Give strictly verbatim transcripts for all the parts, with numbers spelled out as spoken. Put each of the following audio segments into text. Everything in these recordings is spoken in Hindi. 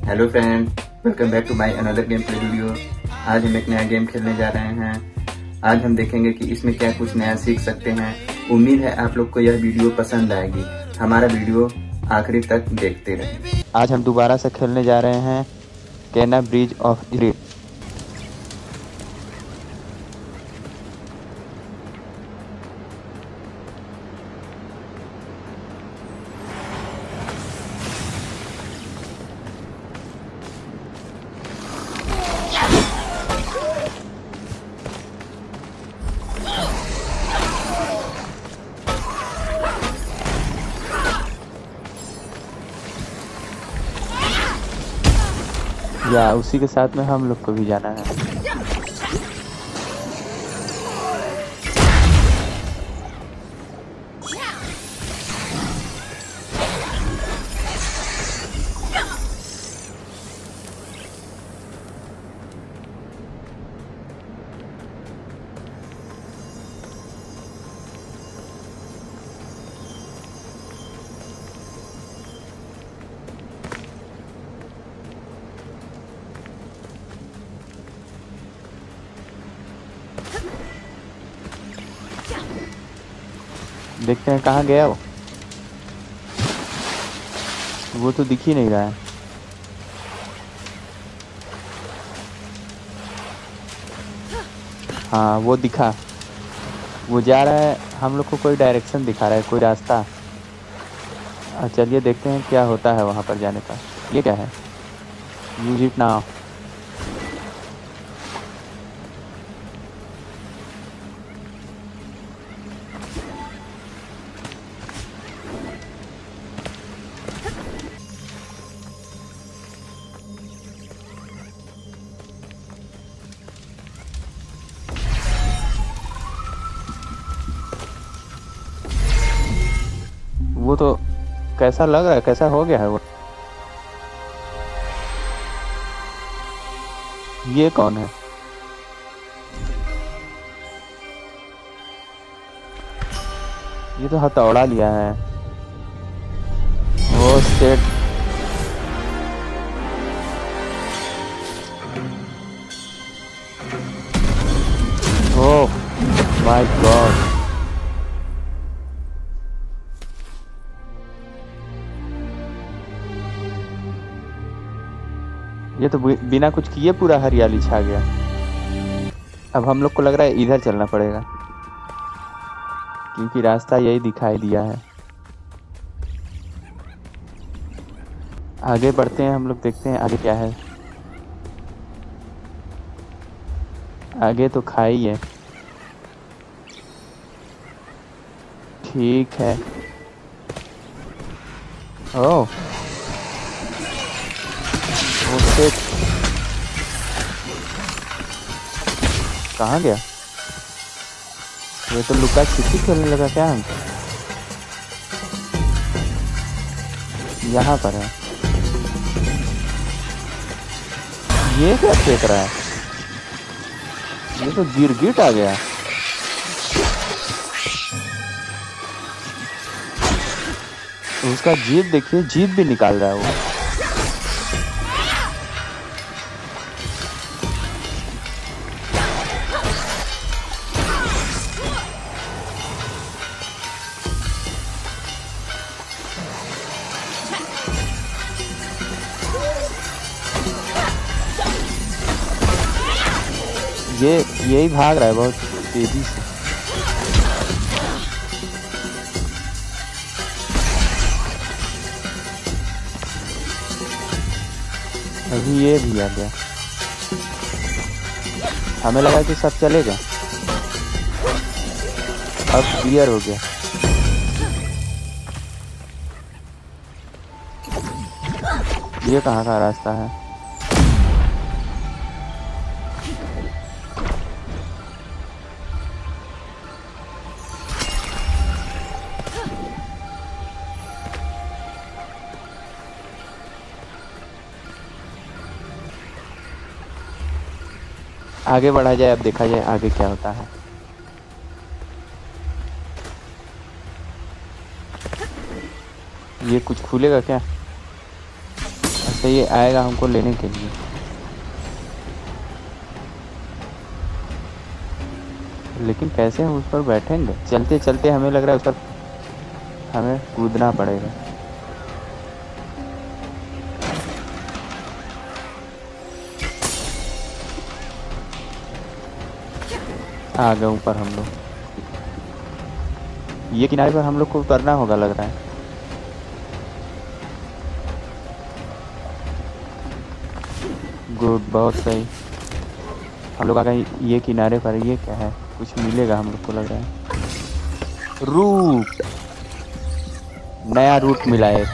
Hello friend, welcome back to my another game play video. आज हम एक नया गेम खेलने जा रहे हैं। आज हम देखेंगे कि इसमें क्या कुछ नया सीख सकते हैं। उम्मीद है आप लोग को यह वीडियो पसंद आएगी। हमारा वीडियो आखिरी तक देखते रहें। आज हम दोबारा से खेलने जा रहे हैं केना ब्रिज ऑफ ग्रेट। या उसी के साथ में हम लोग को भी जाना है। देखते हैं कहाँ गया वो वो तो दिख ही नहीं रहा है। हाँ वो दिखा, वो जा रहा है। हम लोग को कोई डायरेक्शन दिखा रहा है, कोई रास्ता। चलिए देखते हैं क्या होता है वहाँ पर जाने का। ये क्या है? Use it now. वो तो कैसा लग रहा है, कैसा हो गया है वो? ये कौन है? ये तो हथौड़ा लिया है। वो स्टेट ओह माय गॉड। ये तो बिना कुछ किए पूरा हरियाली छा गया। अब हम लोग को लग रहा है इधर चलना पड़ेगा, क्योंकि रास्ता यही दिखाई दिया है। आगे बढ़ते हैं हम लोग, देखते हैं आगे क्या है। आगे तो खाई है। ठीक है। ओह कहाँ गया? ये तो लुका छिपी खेलने लगा क्या? हम यहाँ पर है। ये क्या फेंक रहा है? ये तो गिरगिट आ गया। उसका जीभ देखिए, जीभ भी निकाल रहा है वो। ये यही भाग रहा है बहुत तेजी से। अभी ये भी आ गया। हमें लगा कि सब चलेगा, अब क्लियर हो गया। ये कहाँ का रास्ता है? आगे बढ़ा जाए, अब देखा जाए आगे क्या होता है। ये कुछ खुलेगा क्या? जैसे ये आएगा हमको लेने के लिए। लेकिन कैसे हम उस पर बैठेंगे? चलते चलते हमें लग रहा है उस पर हमें कूदना पड़ेगा। आ गए ऊपर हम लोग। ये किनारे पर हम लोग को उतरना होगा लग रहा है। गुड, बहुत सही। हम लोग आ गए ये किनारे पर। ये क्या है? कुछ मिलेगा हम लोग को लग रहा है। रूट, नया रूट मिला है।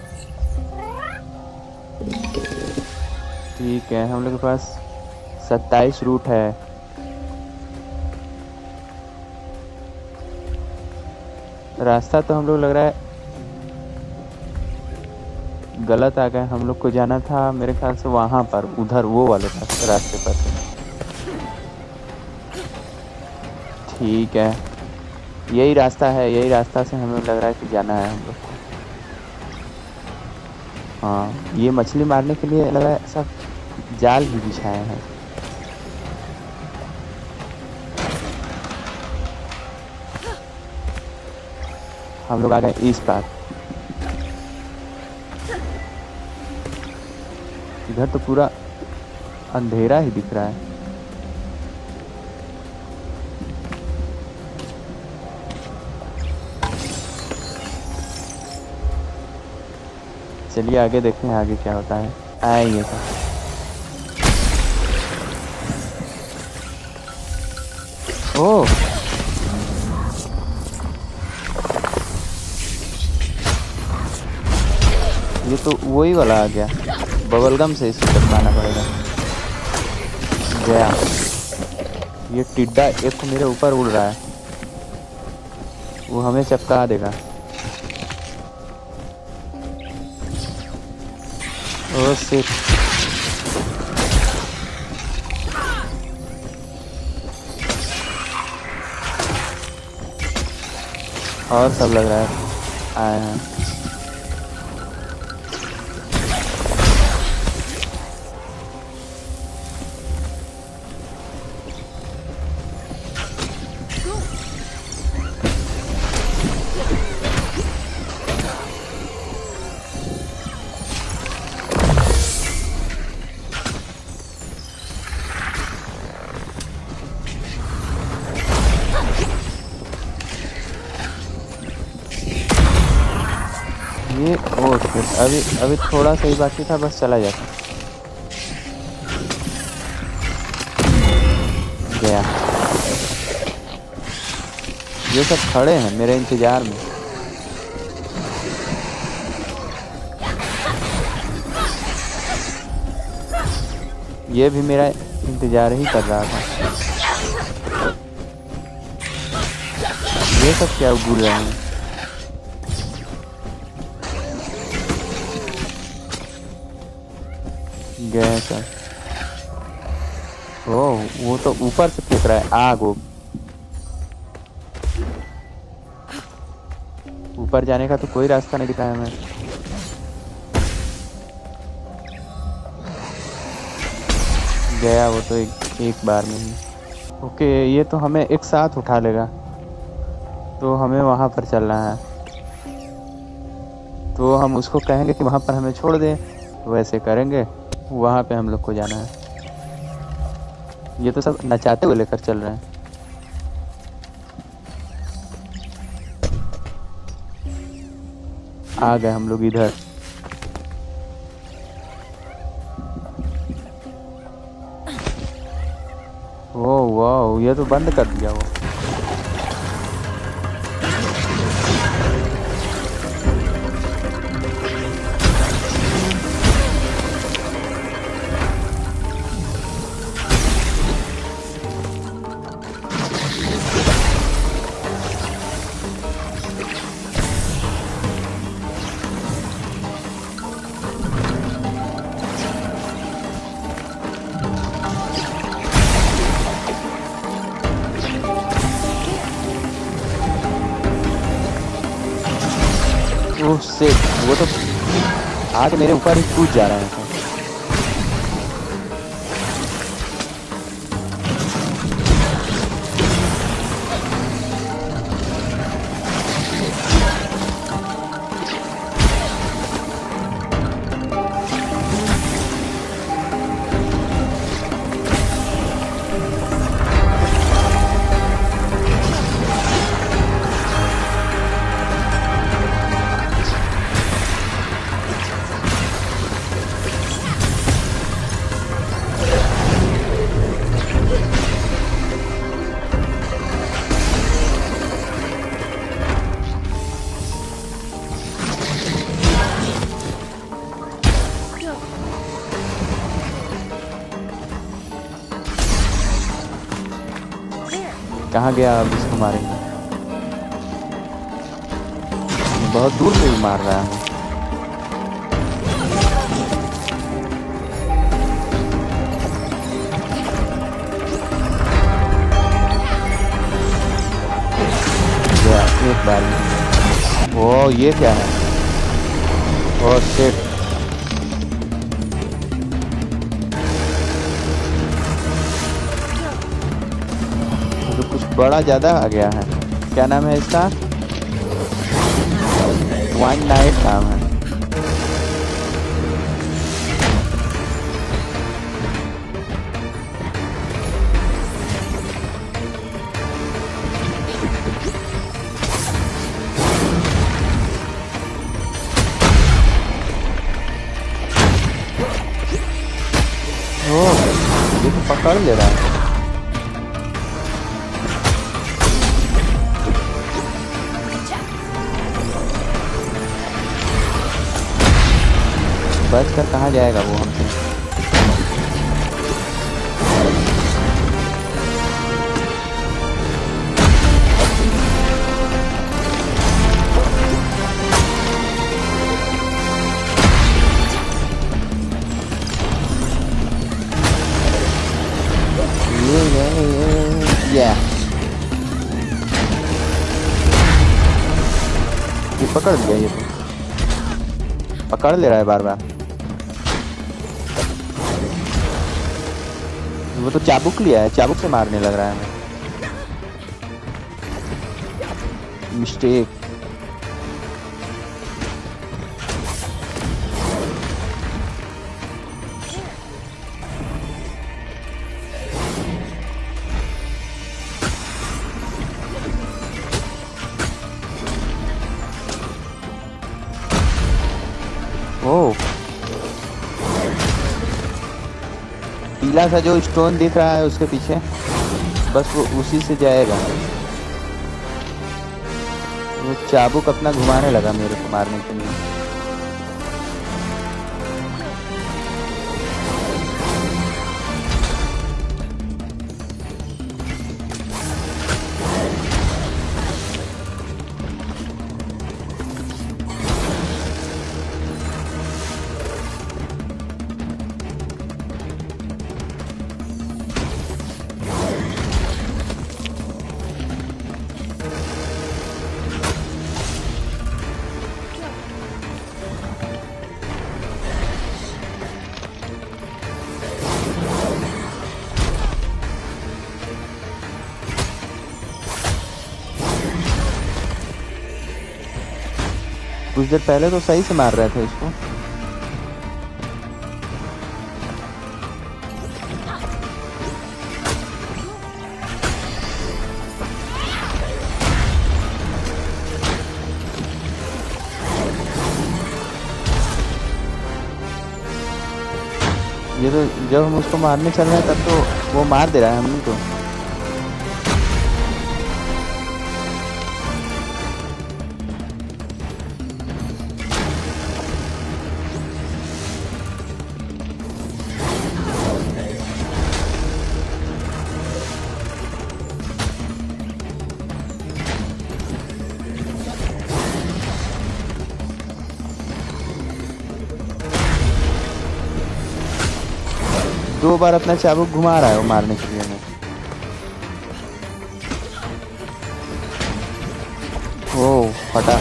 ठीक है, हम लोग के पास सत्ताईस रूट है। रास्ता तो हम लोग लग रहा है गलत आ गए। हम लोग को जाना था मेरे ख्याल से वहां पर, उधर वो वाले रास्ते पर। ठीक है, यही रास्ता है। यही रास्ता से हमें लग रहा है कि जाना है हम लोग को। हाँ, ये मछली मारने के लिए लग रहा है सब जाल भी बिछाए हैं। हम लोग आ गए इस पार। इधर तो पूरा अंधेरा ही दिख रहा है। चलिए आगे देखते हैं आगे क्या होता है। आएंगे तो ओह, ये तो वही वाला आ गया। बबलगम से इसे टपकाना पड़ेगा। गया। ये टिड्डा एक तो मेरे ऊपर उड़ रहा है, वो हमें चपका देगा। Oh shit. और सब लग रहा है आए हैं। ये ओ शिट, अभी अभी थोड़ा सा ही बाकी था, बस चला जाता। गया। ये सब खड़े हैं मेरे इंतजार में। ये भी मेरा इंतजार ही कर रहा था। ये सब क्या भूल रहे हैं? गया सर। ओह, वो तो ऊपर से फेंक रहा है आग। वो ऊपर जाने का तो कोई रास्ता नहीं दिखाया हमें। गया वो तो एक, एक बार में ही। ओके, ये तो हमें एक साथ उठा लेगा, तो हमें वहां पर चलना है। तो हम उसको कहेंगे कि वहां पर हमें छोड़ दे, वैसे करेंगे। वहां पे हम लोग को जाना है। ये तो सब नचाते हुए लेकर चल रहे हैं। आ गए हम लोग इधर। ओह वाह, ये तो बंद कर दिया वो। ओह शिट, वो तो आगे मेरे ऊपर ही कूद जा रहा है। कहाँ गया? अब इसको मारेंगे। बहुत दूर से भी मार रहा है। एक बार में। ओ ये क्या है? Oh shit. तो कुछ बड़ा ज्यादा आ गया है। क्या नाम है इसका? वन नाइट नाम है। ये तो पकड़ ले रहा है। बच कर कहाँ जाएगा वो हमसे? Yeah. ये पकड़ लिया। ये तो पकड़ ले रहा है बार बार। वो तो चाबुक लिया है, चाबुक से मारने लग रहा है हमें। मिस्टेक। ओह, पीला सा जो स्टोन दिख रहा है उसके पीछे, बस वो उसी से जाएगा। वो चाबुक अपना घुमाने लगा मेरे को मारने के लिए। कुछ देर पहले तो सही से मार रहे थे इसको। ये तो जब हम उसको मारने चल रहे हैं तब तो वो मार दे रहा है हम को। दो बार अपना चाबुक घुमा रहा है वो मारने के लिए हमें। ओ फटा।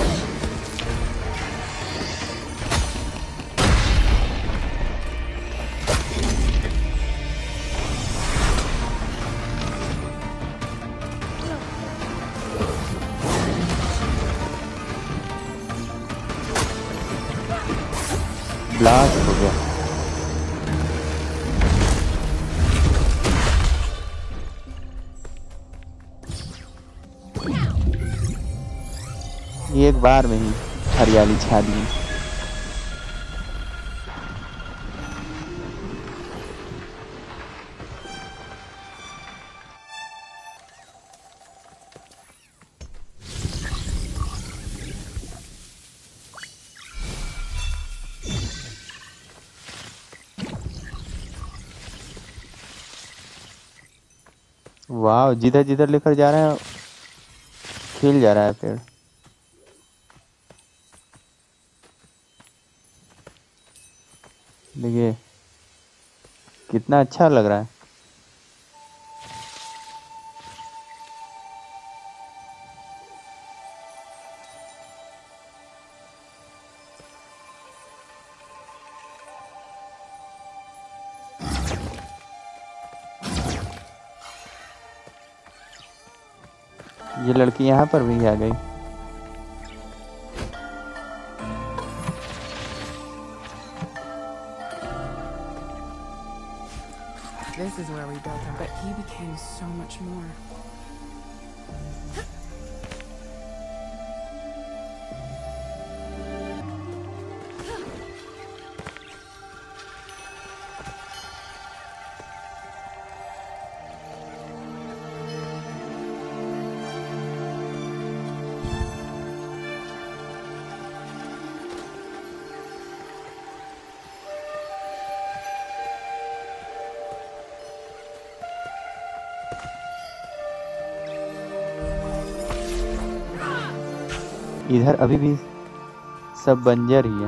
ब्लास्ट हो गया। एक बार में ही हरियाली छा दी। वाह, जिधर जिधर लेकर जा रहे हैं खिल जा रहा है पेड़। देखिए कितना अच्छा लग रहा है। ये लड़की यहाँ पर भी आ गई। This is where we built him, but he became so much more. इधर अभी भी सब बंजर ही है।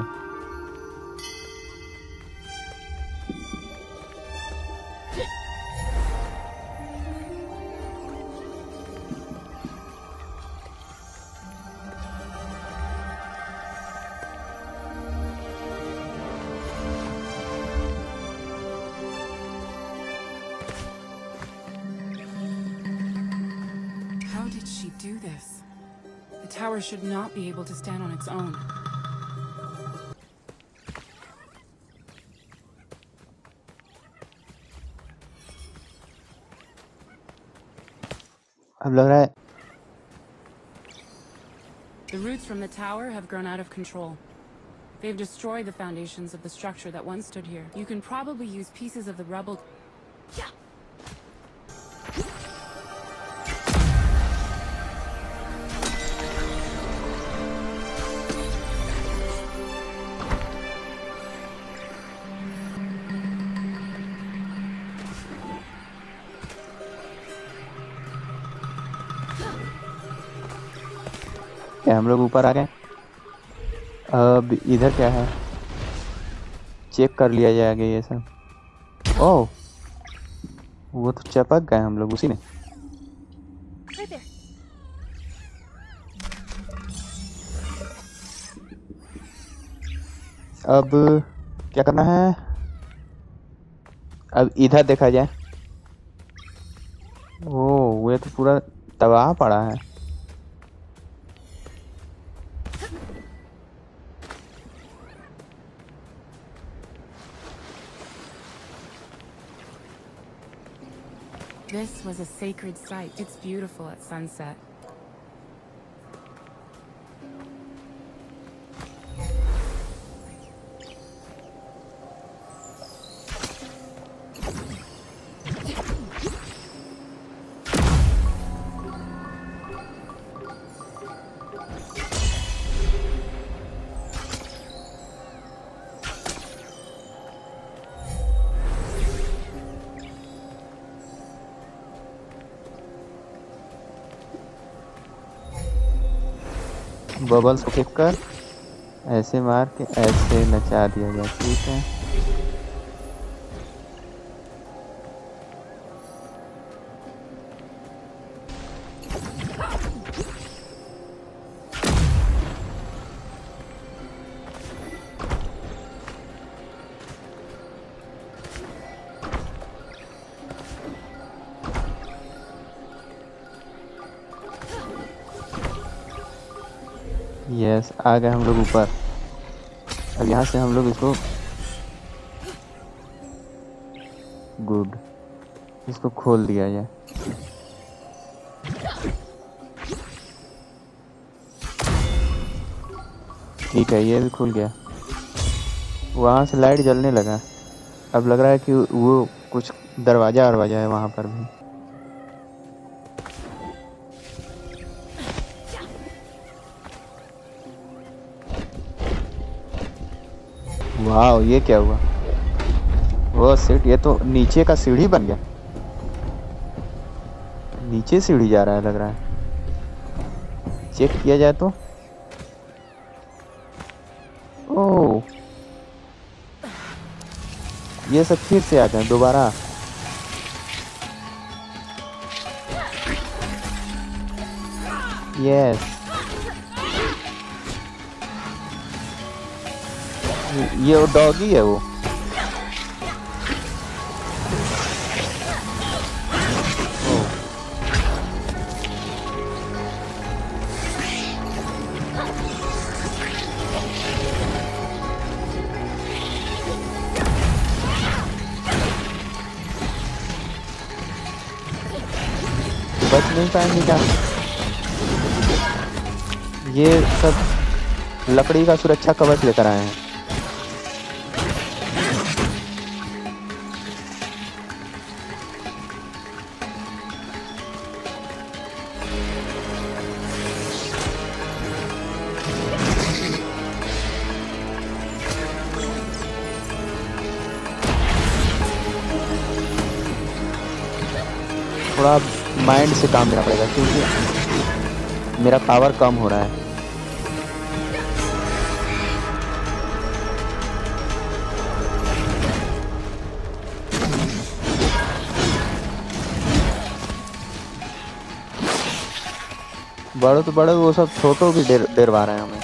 How did she do this? The tower should not be able to stand on its own. अब लग रहा है The roots from the tower have grown out of control. They've destroyed the foundations of the structure that once stood here. You can probably use pieces of the rubble. क्या हम लोग ऊपर आ गए? अब इधर क्या है? चेक कर लिया जाएगा ये सब। ओह, वो तो चपक गए हम लोग उसी में। अब क्या करना है? अब इधर देखा जाए। ओह, वो तो पूरा तबाह पड़ा है। This was a sacred site. It's beautiful at sunset. Bubbles को फेंक कर ऐसे मार के ऐसे नचा दिया गया। ठीक है, यस आ गए हम लोग ऊपर। अब यहाँ से हम लोग इसको गुड इसको खोल दिया जाए। ठीक है, ये भी खुल गया। वहाँ से लाइट जलने लगा। अब लग रहा है कि वो कुछ दरवाजा दरवाजा है वहाँ पर भी। वाह, ये क्या हुआ? वो सीट, ये तो नीचे का सीढ़ी बन गया। नीचे सीढ़ी जा रहा है लग रहा है। चेक किया जाए तो ओह, ये सब फिर से आ गए दोबारा। यस, ये वो डॉगी है वो। बच नहीं पाएंगे क्या? ये सब लकड़ी का सुरक्षा कवच लेकर आए हैं। थोड़ा माइंड से काम लेना पड़ेगा क्योंकि मेरा पावर कम हो रहा है। बड़े तो बड़े, वो सब छोटों भी डेर डरवा रहे हैं हमें।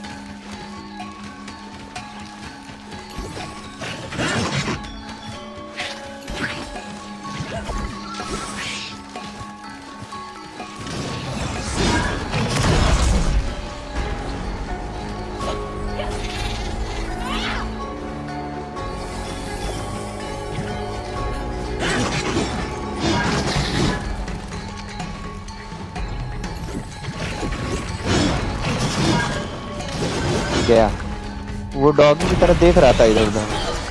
गया, वो डॉगी की तरह देख रहा था इधर उधर।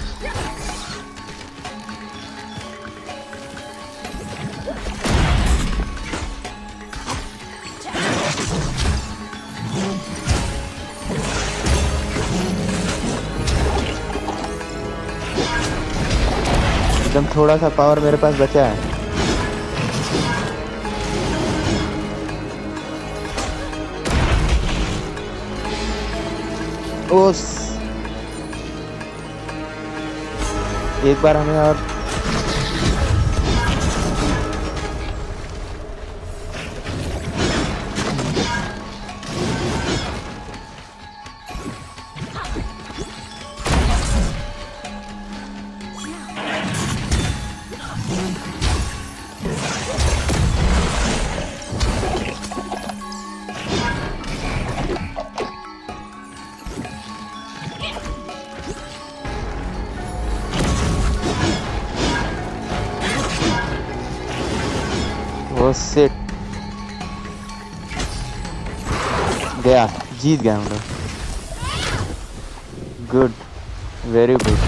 एकदम थोड़ा सा पावर मेरे पास बचा है। ओस, एक बार हमें और वो सेट गया, जीत गए हम लोग। Good, very good.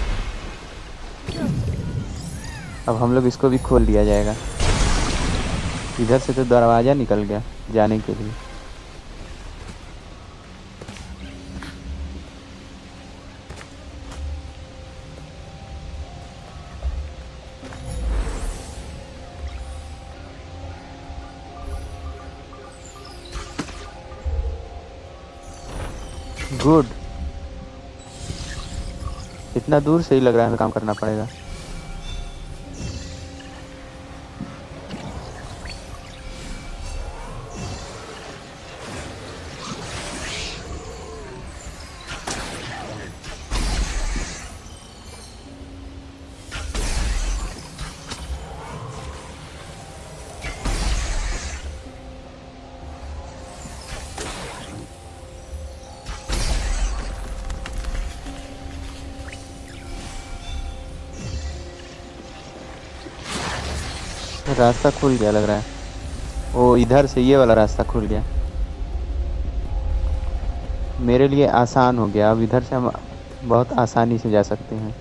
अब हम लोग इसको भी खोल दिया जाएगा। इधर से तो दरवाजा निकल गया जाने के लिए। गुड, इतना दूर से ही लग रहा है हमें काम करना पड़ेगा। रास्ता खुल गया लग रहा है। वो इधर से ये वाला रास्ता खुल गया, मेरे लिए आसान हो गया। अब इधर से हम बहुत आसानी से जा सकते हैं।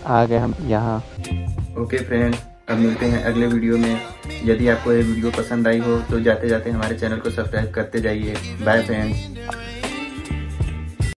आ गए हम यहाँ। ओके फ्रेंड्स, अब मिलते हैं अगले वीडियो में। यदि आपको ये वीडियो पसंद आई हो तो जाते जाते हमारे चैनल को सब्सक्राइब करते जाइए। Bye friends.